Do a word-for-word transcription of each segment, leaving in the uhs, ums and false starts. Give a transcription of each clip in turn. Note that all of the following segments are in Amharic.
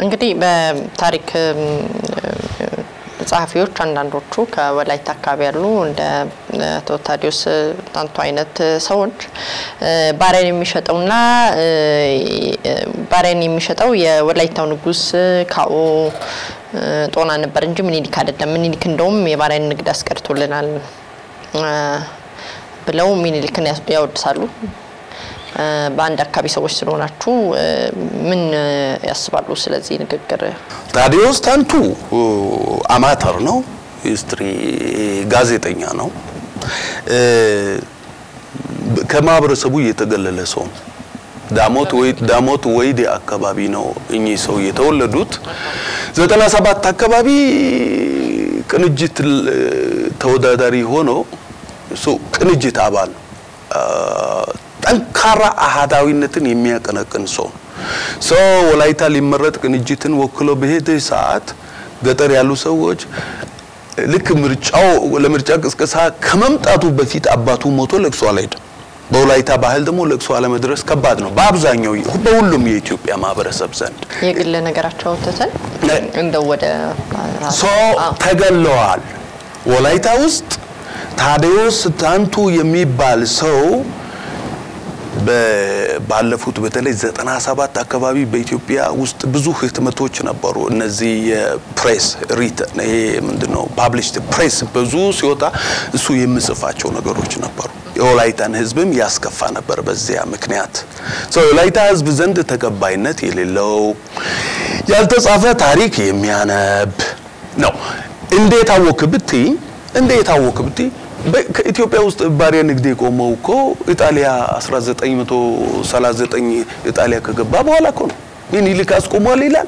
እንግዲህ በታሪክ ጻፊዎች አንዳንዶቹ ከወላይታ አካባቢ ያሉ እንደ ቶታዲዮስ ታንቱ አይነት ሰዎች ባሬን የሚሸጠውና ባሬን የሚሸጠው የወላይታው ንጉስ ካኦ ጦና ነበር እንጂ ምኒልክ አይደለም ምኒልክ እንደውም የባሬን ንግድ አስቀርቶልናል ብለው ምኒልክን ያወድሳሉ በአንድ አካባቢ ሰዎች ስለሆናችሁ ምን ያስባሉ ስለዚህ ንግግር ታዲዮስ ታንቱ አማተር ነው ሂስትሪ ጋዜጠኛ ነው ከማብረሰቡ የተገለለ ሰው ዳሞት ወይ ዳሞት ወይዲ አካባቢ ነው እኚ ሰው የተወለዱት ዘጠና ሰባት አካባቢ ቅንጅት ተወዳዳሪ ሆኖ ሶ ቅንጅት አባል ጠንካራ አሃዳዊነትን የሚያቀነቅን ሰው ሶ ወላይታ ሊመረጥ ቅንጅትን ወክሎ በሄደ ሰዓት ገጠር ያሉ ሰዎች ልክ ምርጫው ለምርጫ ቅስቀሳ ከመምጣቱ በፊት አባቱ ሞቶ ለቅሶ አልሄደም በወላይታ ባህል ደግሞ ለቅሶ አለመድረስ ከባድ ነው በአብዛኛው በሁሉም የኢትዮጵያ ማህበረሰብ ዘንድ የግል ነገራቸው ተተን እንደው ወደ ሶ ተገለዋል ወላይታ ውስጥ ታዲዮስ ታንቱ የሚባል ሰው ባለፉት በተለይ ዘጠና ሰባት አካባቢ በኢትዮጵያ ውስጥ ብዙ ህትመቶች ነበሩ እነዚህ የፕሬስ ሪት ይሄ ምንድነው ፐብሊሽድ ፕሬስ ብዙ ሲወጣ እሱ የሚጽፋቸው ነገሮች ነበሩ የወላይታን ህዝብም ያስከፋ ነበር በዚያ ምክንያት ሶ የወላይታ ህዝብ ዘንድ ተቀባይነት የሌለው ያልተጻፈ ታሪክ የሚያነብ ነው እንዴት አወክብቲ እንዴት አወክብቲ በኢትዮጵያ ውስጥ ባሪያ ንግድ የቆመው እኮ ኢጣሊያ አስራ ዘጠኝ መቶ ሰላሳ ዘጠኝ ኢጣሊያ ከገባ በኋላ እኮ ነው ምኒልክ አስቆሟል ይላል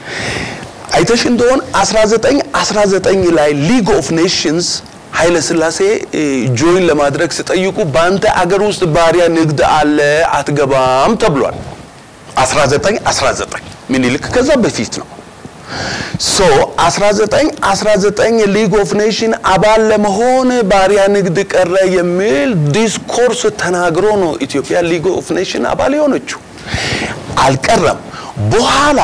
አይተሽ እንደሆነ አስራ ዘጠኝ አስራ ዘጠኝ ላይ ሊግ ኦፍ ኔሽንስ ኃይለ ሥላሴ ጆይን ለማድረግ ሲጠይቁ ባንተ አገር ውስጥ ባሪያ ንግድ አለ አትገባም ተብሏል አስራ ዘጠኝ አስራ ዘጠኝ ምኒልክ ከዛ በፊት ነው ሶ አስራ ዘጠኝ አስራ ዘጠኝ ሊግ ኦፍ ኔሽን አባል ለመሆን ባሪያ ንግድ ቀረ የሚል ዲስኮርስ ተናግሮ ነው ኢትዮጵያ ሊግ ኦፍ ኔሽን አባል የሆነችው አልቀረም በኋላ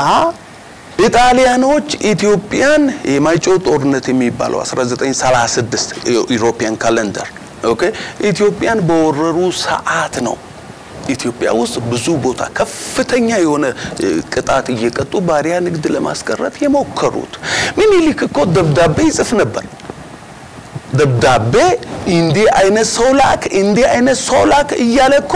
ኢጣሊያኖች ኢትዮጵያን የማይጮ ጦርነት የሚባለው አስራ ዘጠኝ ሰላሳ ስድስት ዩሮፒያን ካሌንደር ኦኬ ኢትዮጵያን በወረሩ ሰዓት ነው ኢትዮጵያ ውስጥ ብዙ ቦታ ከፍተኛ የሆነ ቅጣት እየቀጡ ባሪያ ንግድ ለማስቀረት የሞከሩት ምኒልክ እኮ ደብዳቤ ይጽፍ ነበር ደብዳቤ እንዲ አይነት ሶላክ እንዲ አይነት ሶላክ እያለኮ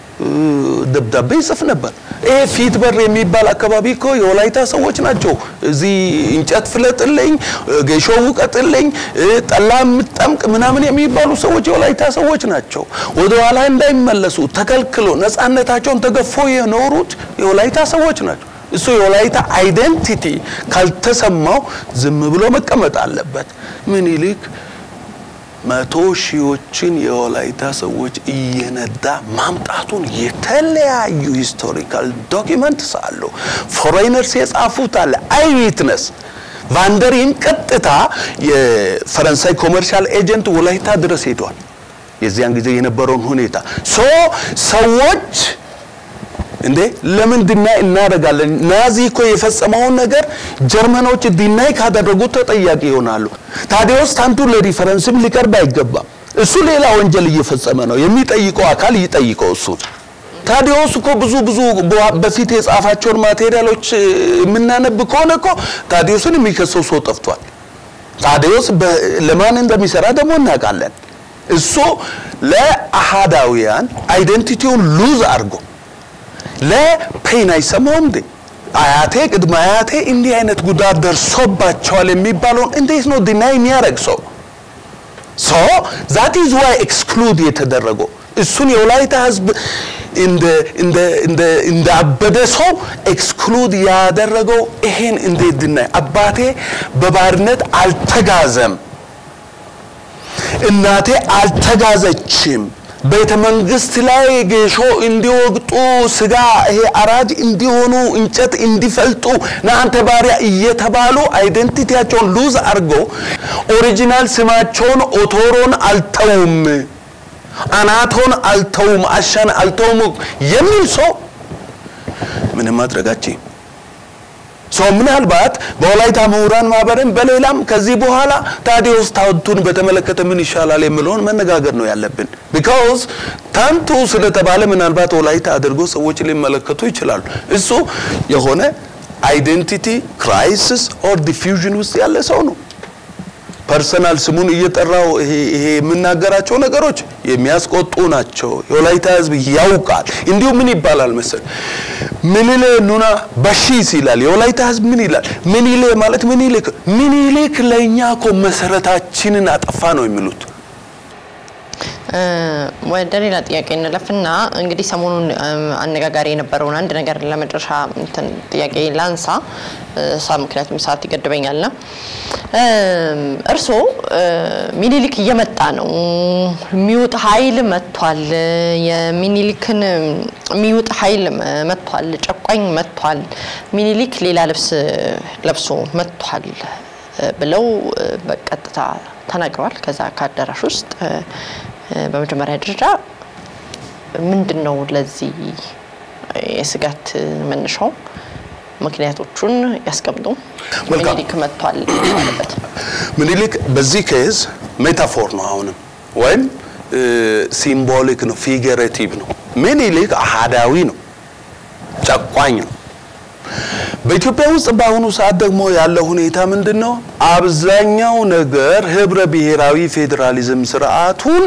ደብዳቤ ይጽፍ ነበር ኤ ፊት በር የሚባል አካባቢ እኮ የወላይታ ሰዎች ናቸው እዚ እንጨት ፍለጥልኝ ገሾው ቀጥልኝ ጠላም ጠምቅ ምናምን የሚባሉ ሰዎች የወላይታ ሰዎች ናቸው ወደ ኋላ እንዳይመለሱ ተከልክሎ ነፃነታቸውን ተገፎ የኖሩት የወላይታ ሰዎች ናቸው እሱ የወላይታ አይደንቲቲ ካልተሰማው ዝም ብሎ መቀመጥ አለበት ምኒልክ መቶ ሺዎችን የወላይታ ሰዎች እየነዳ ማምጣቱን የተለያዩ ሂስቶሪካል ዶክመንትስ አሉ ፎሬነርስ የጻፉት አለ አይ ዊትነስ ቫንደሪን ቀጥታ የፈረንሳይ ኮመርሻል ኤጀንት ወላይታ ድረስ ሄዷል የዚያን ጊዜ የነበረውን ሁኔታ ሶ ሰዎች እንዴ ለምን ዲናይ እናደርጋለን ናዚ እኮ የፈጸመው ነገር ጀርመኖች ዲናይ ካደረጉት ተጠያቂ ይሆናሉ ታዲዮስ ታንቱ ለሪፈረንስም ሊቀርብ አይገባም እሱ ሌላ ወንጀል እየፈጸመ ነው የሚጠይቀው አካል ይጠይቀው እሱ ታዲዮስ እኮ ብዙ ብዙ በፊት የጻፋቸው ማቴሪያሎች ምናነብ ከሆነ እኮ ታዲዮስን የሚከሰው ሰው ጠፍቷል ታዲዮስ ለማን እንደሚሰራ ደግሞ እናውቃለን እሱ ለአሃዳውያን አይደንቲቲውን ሉዝ አርጎ ለፔን አይሰማውም ደ አያቴ ቅድመ አያቴ እንዲህ አይነት ጉዳት ደርሶባቸዋል የሚባለው እንዴት ነው ዲናይ የሚያረግሰው ሶ that is why exclude የተደረገው እሱን የወላይታ ህዝብ እንደ እንደ እንደ እንደ አበደ ሰው exclude ያደረገው ይሄን እንዴት ዲናይ አባቴ በባርነት አልተጋዘም እናቴ አልተጋዘችም ቤተ መንግስት ላይ ገሾ እንዲወግጡ ስጋ ይሄ አራጅ እንዲሆኑ እንጨት እንዲፈልጡ ናንተ ባሪያ እየተባሉ አይደንቲቲያቸውን ሉዝ አርጎ ኦሪጂናል ስማቸውን ኦቶሮን አልተውም አናቶን አልተውም አሻን አልተውም የሚል ሰው ምን ማድረጋቸው ሶ ምናልባት በወላይታ ምሁራን ማህበርን በሌላም ከዚህ በኋላ ታዲዮስ ታንቱን በተመለከተ ምን ይሻላል የሚለውን መነጋገር ነው ያለብን because ታንቱ ስለተባለ ምናልባት ወላይታ አድርጎ ሰዎች ሊመለከቱ ይችላሉ እሱ የሆነ አይደንቲቲ ክራይሲስ ኦር ዲፊውዥን ውስጥ ያለ ሰው ነው ፐርሰናል ስሙን እየጠራው ይሄ ይሄ የምናገራቸው ነገሮች የሚያስቆጡ ናቸው የወላይታ ህዝብ ያውቃል እንዲሁ ምን ይባላል መሰል ምንለ ኑና በሺስ ይላል የወላይታ ህዝብ ምን ይላል ምን ይለ ማለት ምን ይልክ ምን ይልክ ለኛ ኮ መሰረታችንን አጠፋ ነው የሚሉት ወደ ሌላ ጥያቄ እንለፍና እንግዲህ ሰሞኑን አነጋጋሪ የነበረውን አንድ ነገር ለመድረሻ እንትን ጥያቄ ላንሳ ሳምክንያቱም ሰዓት ይገድበኛልና እርሶ ሚኒሊክ እየመጣ ነው ሚውጥ ኃይል መጥቷል የሚኒሊክን ሚውጥ ኃይል መጥቷል ጨቋኝ መጥቷል ሚኒሊክ ሌላ ልብስ ለብሶ መጥቷል ብለው በቀጥታ ተናግረዋል ከዛ ካደራሽ ውስጥ በመጀመሪያ ደረጃ ምንድነው ለዚህ የስጋት መነሻው ምክንያቶቹን ያስቀምጡ ሚኒሊክ መጥቷል ማለት ሚኒሊክ በዚህ ኬዝ ሜታፎር ነው አሁንም ወይም ሲምቦሊክ ነው ፊገሬቲቭ ነው ሚኒሊክ አሃዳዊ ነው ጨቋኝ ነው በኢትዮጵያ ውስጥ ባሁኑ ሰዓት ደግሞ ያለው ሁኔታ ምንድነው አብዛኛው ነገር ህብረ ብሔራዊ ፌደራሊዝም ስርዓቱን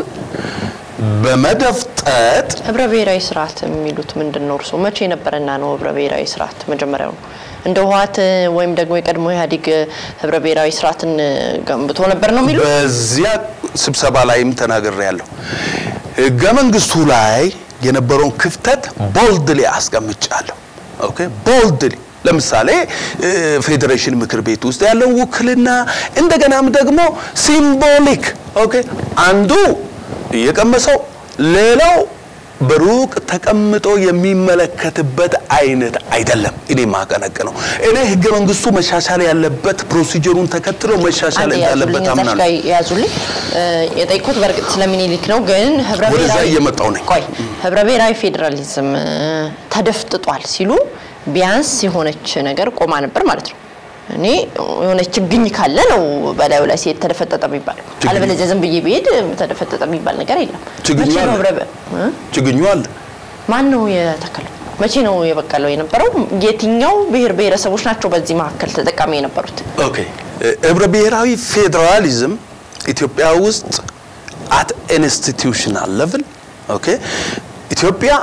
በመደፍጠት ህብረ ብሔራዊ ስርዓት የሚሉት ምንድነው እርሶ መቼ ነበርና ነው ህብረ ብሔራዊ ስርዓት መጀመሪያው እንደ ህዋት ወይም ደግሞ የቀድሞ ኢህአዴግ ህብረ ብሔራዊ ስርዓትን ገንብቶ ነበር ነው የሚሉት በዚያ ስብሰባ ላይም ተናግሬያለሁ ህገ መንግስቱ ላይ የነበረውን ክፍተት ቦልድሊ አስቀምጫለሁ ኦኬ ቦልድሊ ለምሳሌ ፌደሬሽን ምክር ቤት ውስጥ ያለው ውክልና እንደገናም ደግሞ ሲምቦሊክ ኦኬ አንዱ የቀመሰው ሌላው በሩቅ ተቀምጦ የሚመለከትበት አይነት አይደለም እኔ ማቀነቅ ነው እኔ ህገ መንግስቱ መሻሻል ያለበት ፕሮሲጀሩን ተከትሎ መሻሻል ያለበት አምናለሁ ላይ ያዙልኝ የጠይቁት በርግጥ ስለሚኒሊክ ነው ግን ህብረ ብሔራዊ የመጣው ነው ቆይ ህብረ ብሔራዊ ፌደራሊዝም ተደፍጥጧል ሲሉ ቢያንስ የሆነች ነገር ቆማ ነበር ማለት ነው እኔ የሆነች ችግኝ ካለ ነው በላዩ ላይ ሲት ተደፈጠጠ የሚባል አለበለዚያ ዝም ብዬ ብሄድ ተደፈጠጠ የሚባል ነገር የለም ችግኙ አለ ችግኙ አለ ማን ነው የተከለው መቼ ነው የበቀለው የነበረው የትኛው ብሔር ብሔረሰቦች ናቸው በዚህ መካከል ተጠቃሚ የነበሩት ኦኬ ህብረ ብሔራዊ ፌደራሊዝም ኢትዮጵያ ውስጥ at institutional level ኦኬ ኢትዮጵያ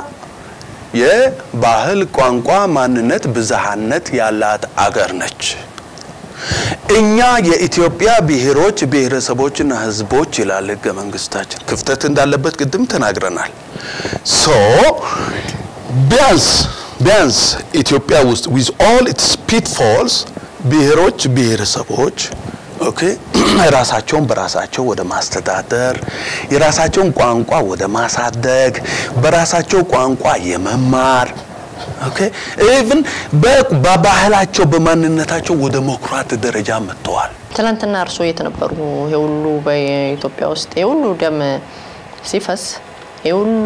የባህል ቋንቋ ማንነት ብዛሃነት ያላት አገር ነች እኛ የኢትዮጵያ ብሔሮች ብሔረሰቦችና ህዝቦች ይላል ህገ መንግስታችን ክፍተት እንዳለበት ቅድም ተናግረናል ሶ ቢያንስ ቢያንስ ኢትዮጵያ ውስጥ with all its pitfalls ብሔሮች ብሔረሰቦች ኦኬ ራሳቸውን በራሳቸው ወደ ማስተዳደር የራሳቸውን ቋንቋ ወደ ማሳደግ በራሳቸው ቋንቋ የመማር ኦኬ even በባህላቸው በማንነታቸው ወደ መኩራት ደረጃ መጥተዋል ትናንትና እርሶ የተነበሩ የሁሉ በኢትዮጵያ ውስጥ የሁሉ ደም ሲፈስ የሁሉ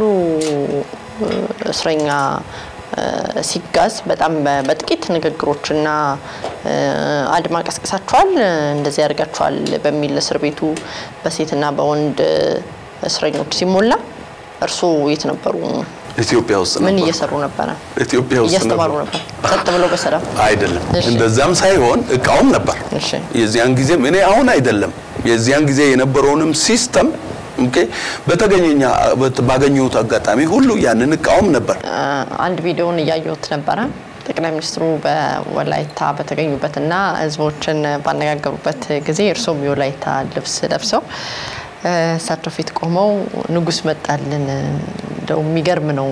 እስረኛ ሲጋዝ በጣም በጥቂት ንግግሮችና አድማ ቀስቀሳቸዋል እንደዚህ ያርጋቸዋል በሚል እስር ቤቱ በሴትና በወንድ እስረኞች ሲሞላ እርሶ የት ነበሩ ኢትዮጵያ ውስጥ ምን እየሰሩ ነበር ኢትዮጵያ ውስጥ እየስተማሩ ነበር ጸጥ ብለው በሰላም አይደለም እንደዛም ሳይሆን እቃውም ነበር እሺ የዚያን ጊዜ እኔ አሁን አይደለም የዚያን ጊዜ የነበረውንም ሲስተም ኦኬ በተገኘኛ ባገኙት አጋጣሚ ሁሉ ያንን እቃውም ነበር አንድ ቪዲዮን ያያዩት ነበር ጠቅላይ ሚኒስትሩ በወላይታ በተገኙበትና ህዝቦችን ባነጋገሩበት ጊዜ እርሶም የወላይታ ልብስ ለብሰው ሳትፊት ቆመው ንጉስ መጣልን ደው የሚገርም ነው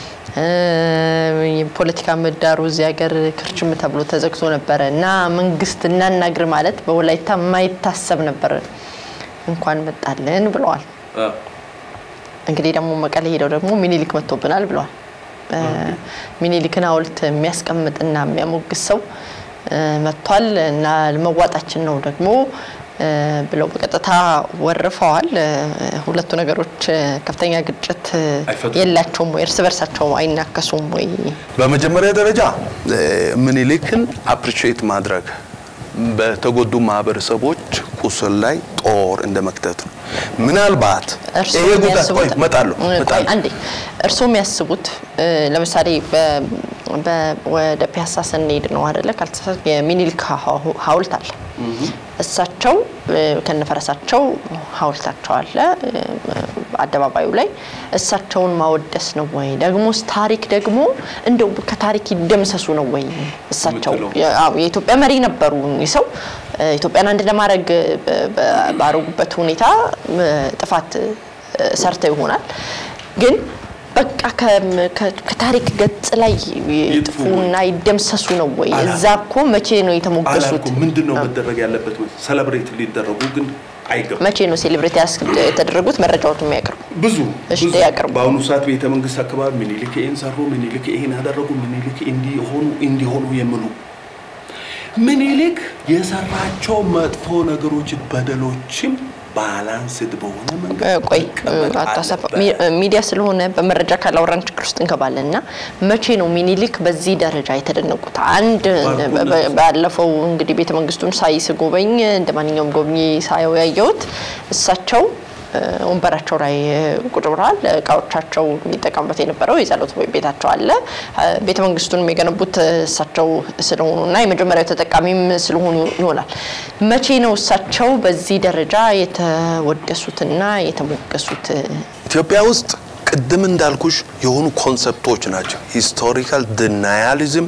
የፖለቲካ ምህዳሩ እዚህ ሀገር ክርችም ተብሎ ተዘግቶ ነበርና መንግስት እናናግር ማለት በወላይታ ማይታሰብ ነበር እንኳን መጣልን ብለዋል እንግዲህ ደግሞ መቀሌ ሄደው ደግሞ ሚኒሊክ መጥቶብናል ብለዋል ሚኒሊክን ሐውልት የሚያስቀምጥና የሚያሞግስ ሰው መጥቷል እና ለመዋጣችን ነው ደግሞ ብለው በቀጥታ ወርፈዋል ሁለቱ ነገሮች ከፍተኛ ግጭት የላቸውም ወይ እርስ በርሳቸው አይናከሱም ወይ በመጀመሪያ ደረጃ ምኒልክን አፕሪሺየት ማድረግ በተጎዱ ማህበረሰቦች ቁስል ላይ ጦር እንደመክተት ምናልባት ይሄ ጉዳይ ቆይ መጣሉ መጣሉ አንዴ እርሶም ያስቡት ለምሳሌ በ ወደ ፒያሳ ሰንሄድ ነው አይደለ ካልተሳሳት የሚኒልክ ሐውልት አለ እሳቸው ከነፈረሳቸው ሐውልታቸው አለ አደባባዩ ላይ እሳቸውን ማወደስ ነው ወይ ደግሞስ ታሪክ ደግሞ እንደው ከታሪክ ይደምሰሱ ነው ወይ እሳቸው ያው የኢትዮጵያ መሪ ነበሩ ይሰው ኢትዮጵያን አንድ ለማድረግ ባሩበት ሁኔታ ጥፋት ሰርተው ይሆናል ግን በቃ ከታሪክ ገጽ ላይ ጥፉና ይደምሰሱ ነው ወይ እዛኮ መቼ ነው የተሞገሱት ምንድነው መደረግ ያለበት ወይ ሴሌብሬት ሊደረጉ ግን አይገርም መቼ ነው ሴሌብሬት የተደረጉት መረጃዎቹ የሚያቀርቡ ብዙ እሺ ያቀርቡ ባሁኑ ሰዓት ቤተ መንግስት አካባቢ ምኒልክ ይሄን ሰሩ ምኒልክ ይሄን አደረጉ ምኒልክ እንዲ ሆኑ እንዲ ሆኑ የሚሉ ምኒልክ የሰራቸው መጥፎ ነገሮች በደሎችም ባላንስድ በሆነ መንገድ ቆይ አታሰፋ ሚዲያ ስለሆነ በመረጃ ካላወራን ችግር ውስጥ እንገባለንና መቼ ነው ምኒልክ በዚህ ደረጃ የተደነቁት አንድ ባለፈው እንግዲህ ቤተ መንግስቱን ሳይስ ጎበኝ እንደማንኛውም ጎብኚ ሳይው ያየውት እሳቸው ወንበራቸው ላይ ቁጭ ብለዋል ቃዎቻቸው የሚጠቀሙበት የነበረው የጸሎት ቤታቸው አለ ቤተ መንግስቱን የሚገነቡት እሳቸው ስለሆኑና የመጀመሪያው ተጠቃሚም ስለሆኑ ይሆናል መቼ ነው እሳቸው በዚህ ደረጃ የተወደሱትና የተሞገሱት ኢትዮጵያ ውስጥ ቅድም እንዳልኩሽ የሆኑ ኮንሰፕቶች ናቸው ሂስቶሪካል ዲናያሊዝም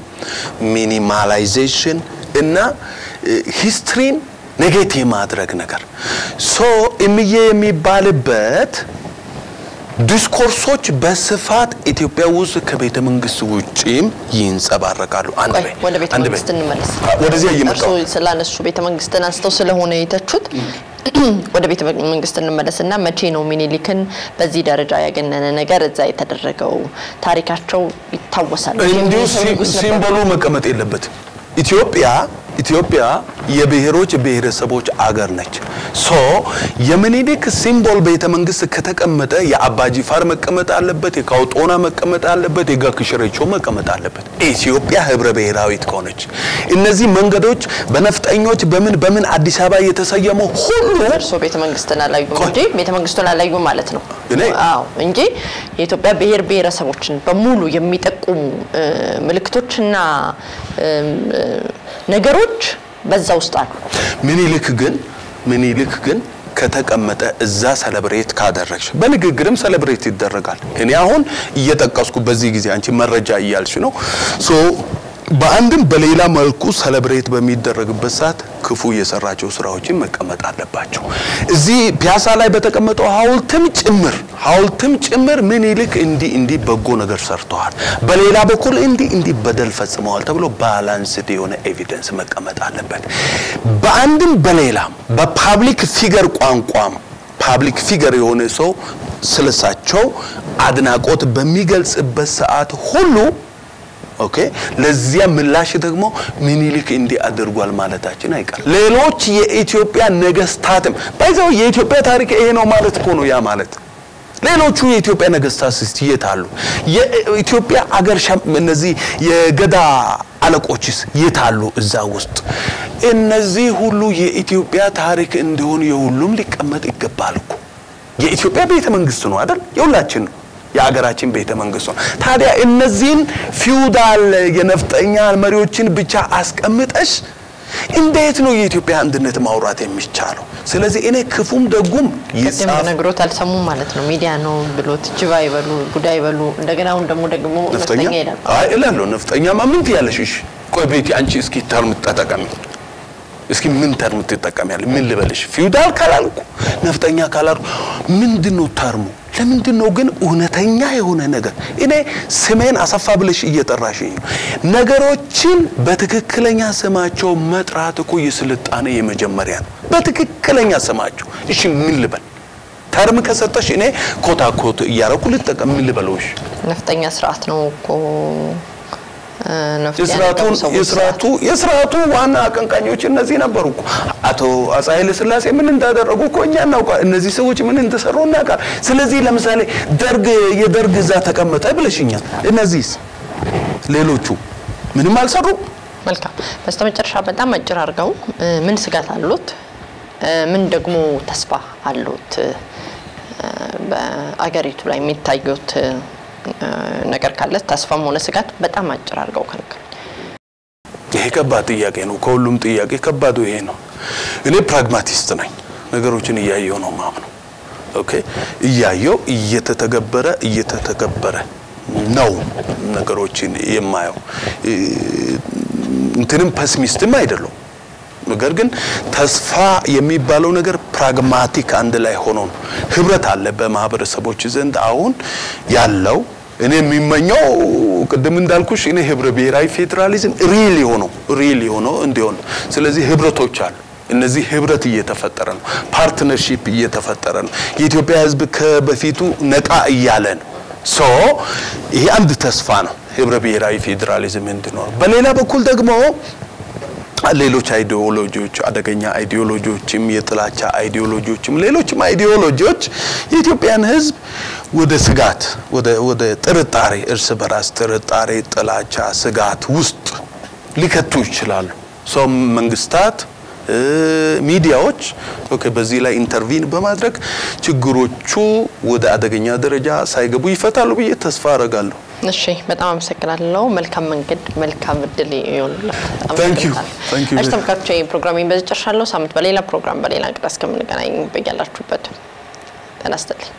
ሚኒማላይዜሽን እና ሂስትሪን ኔጌቲቭ ማድረግ ነገር ሶ እምዬ የሚባልበት ዲስኮርሶች በስፋት ኢትዮጵያ ውስጥ ከቤተ መንግስት ውጪም ይንጸባረቃሉ አንድ ላይ ወደ ቤተ መንግስት እንመለስ ወደዚህ ይመጣው ስለነሱ ቤተ መንግስትን አንስተው ስለሆነ የተቹት ወደ ቤተ መንግስት እንመለስና መቼ ነው ምኒልክን በዚህ ደረጃ ያገነነ ነገር እዛ የተደረገው ታሪካቸው ይታወሳል እንዲሁ ሲምቦሉ መቀመጥ የለበት ኢትዮጵያ ኢትዮጵያ የብሔሮች ብሔረሰቦች አገር ነች ሶ የምኒልክ ሲምቦል ቤተ መንግስት ከተቀመጠ የአባጂፋር መቀመጥ አለበት የካውጦና መቀመጥ አለበት የጋክሽሬቾ መቀመጥ አለበት ኢትዮጵያ ህብረ ብሔራዊት ከሆነች እነዚህ መንገዶች በነፍጠኞች በምን በምን አዲስ አበባ የተሰየመው ሁሉ እርሶ ቤተ መንግስትን አላዩ እንጂ ቤተ መንግስቱን አላዩ ማለት ነው አዎ እንጂ የኢትዮጵያ ብሔር ብሔረሰቦችን በሙሉ የሚጠቁሙ ምልክቶችና ነገሮች በዛ ውስጥ አሉ ምኒልክ ግን ምኒልክ ግን ከተቀመጠ እዛ ሴሌብሬት ካደረግሽ በንግግርም ሴሌብሬት ይደረጋል እኔ አሁን እየተጠቀስኩ በዚህ ጊዜ አንቺ መረጃ ይያልሽ ነው ሶ በአንድም በሌላ መልኩ ሴሌብሬት በሚደረግበት ሰዓት ክፉ የሰራቸው ስራዎችን መቀመጥ አለባቸው እዚህ ፒያሳ ላይ በተቀመጠው ሐውልትም ጭምር ሐውልትም ጭምር ምኒልክ እንዲ እንዲ በጎ ነገር ሰርተዋል በሌላ በኩል እንዲ እንዲ በደል ፈጽመዋል ተብሎ ባላንስድ የሆነ ኤቪደንስ መቀመጥ አለበት በአንድም በሌላም በፐብሊክ ፊገር ቋንቋም ፐብሊክ ፊገር የሆነ ሰው ስለሳቸው አድናቆት በሚገልጽበት ሰዓት ሁሉ ኦኬ ለዚያ ምላሽ ደግሞ ምኒልክ እንዲ አድርጓል ማለታችን አይቀር ሌሎች የኢትዮጵያ ነገስታትም ባይዘው የኢትዮጵያ ታሪክ ይሄ ነው ማለት እኮ ነው ያ ማለት ሌሎቹ የኢትዮጵያ ነገስታት ሲየታሉ የኢትዮጵያ አገር እነዚህ የገዳ አለቆችስ የታሉ እዛ ውስጥ እነዚህ ሁሉ የኢትዮጵያ ታሪክ እንደሆነ የሁሉም ሊቀመጥ ይገባል እኮ የኢትዮጵያ ቤተ መንግስት ነው አይደል የሁላችን ነው የአገራችን ቤተ መንግስት ነው ታዲያ እነዚህን ፊውዳል የነፍጠኛ መሪዎችን ብቻ አስቀምጠሽ እንዴት ነው የኢትዮጵያ አንድነት ማውራት የሚቻለው ስለዚህ እኔ ክፉም ደጉም ይጻፍ ነገሮት አልሰሙም ማለት ነው ሚዲያ ነው ብሎት ጅባ ይበሉ ጉዳይ ይበሉ እንደገና አሁን ደግሞ ደግሞ ነፍጠኛ ይላል አይ እላለሁ ነፍጠኛ ማምን ትያለሽ ቆይ ቤቲ አንቺ እስኪ ተርም ተጠቀሚ እስኪ ምን ተርም ትጠቀሚያለሽ ምን ልበልሽ ፊውዳል ካላልኩ ነፍጠኛ ካላልኩ ምንድነው ተርሙ ለምንድነው ግን እውነተኛ የሆነ ነገር እኔ ስሜን አሰፋ ብለሽ እየጠራሽኝ ነገሮችን በትክክለኛ ስማቸው መጥራት እኮ የስልጣኔ የመጀመሪያ ነው በትክክለኛ ስማቸው እሺ ምን ልበል ተርም ከሰጠሽ እኔ ኮታ ኮት ያረኩ ልጠቀም ምን ልበልሽ ነፍጠኛ ስርዓት ነው እኮ የስራቱ የስራቱ የስራቱ ዋና አቀንቃኞች እነዚህ ነበሩ እኮ አቶ አጻይለ ስላሴ ምን እንዳደረጉ እኮ እኛ እናውቃ እነዚህ ሰዎች ምን እንደሰሩ እናውቃ ስለዚህ ለምሳሌ ደርግ የደርግ እዛ ተቀመጠ ብለሽኛል እነዚህስ ሌሎቹ ምንም አልሰሩ መልካም በስተመጨረሻ በጣም አጭር አድርገው ምን ስጋት አሉት ምን ደግሞ ተስፋ አሉት በአገሪቱ ላይ የሚታዩት ነገር ካለ ተስፋም ሆነ ስጋት በጣም አጭር አድርገው ከነገሩ ይሄ ከባድ ጥያቄ ነው ከሁሉም ጥያቄ ከባዱ ይሄ ነው እኔ ፕራግማቲስት ነኝ ነገሮችን እያየው ነው ማምነው ኦኬ እያየው እየተተገበረ እየተተገበረ ነው ነገሮችን የማየው እንትንም ፐሲሚስትም አይደለም ነገር ግን ተስፋ የሚባለው ነገር ፕራግማቲክ አንድ ላይ ሆኖ ነው ህብረት አለ በማህበረሰቦች ዘንድ አሁን ያለው እኔ የሚመኘው ቅድም እንዳልኩሽ እኔ ህብረ ብሔራዊ ፌደራሊዝም ሪሊ ሆኖ ሪሊ ሆኖ እንዲሆን ስለዚህ ህብረቶች አሉ እነዚህ ህብረት እየተፈጠረ ነው ፓርትነርሺፕ እየተፈጠረ ነው የኢትዮጵያ ህዝብ ከበፊቱ ነቃ እያለ ነው ሶ ይሄ አንድ ተስፋ ነው ህብረ ብሔራዊ ፌደራሊዝም እንዲኖር በሌላ በኩል ደግሞ ሌሎች አይዲዮሎጂዎች አደገኛ አይዲዮሎጂዎችም የጥላቻ አይዲዮሎጂዎችም ሌሎችም አይዲዮሎጂዎች የኢትዮጵያን ህዝብ ወደ ስጋት ወደ ወደ ጥርጣሬ እርስ በራስ ጥርጣሬ ጥላቻ ስጋት ውስጥ ሊከቱ ይችላሉ ሶ መንግስታት ሚዲያዎች ኦኬ በዚህ ላይ ኢንተርቪን በማድረግ ችግሮቹ ወደ አደገኛ ደረጃ ሳይገቡ ይፈታሉ ብዬ ተስፋ አደርጋለሁ እሺ በጣም አመሰግናለሁ መልካም መንገድ መልካም እድል ይሁንልህ Thank you thank you አስተምካቹ ፕሮግራሚንግ በዝጨርሻለሁ ሳምንት በሌላ ፕሮግራም በሌላ እንግዳ እስከምንገናኝ በያላችሁበት ተናስተልኝ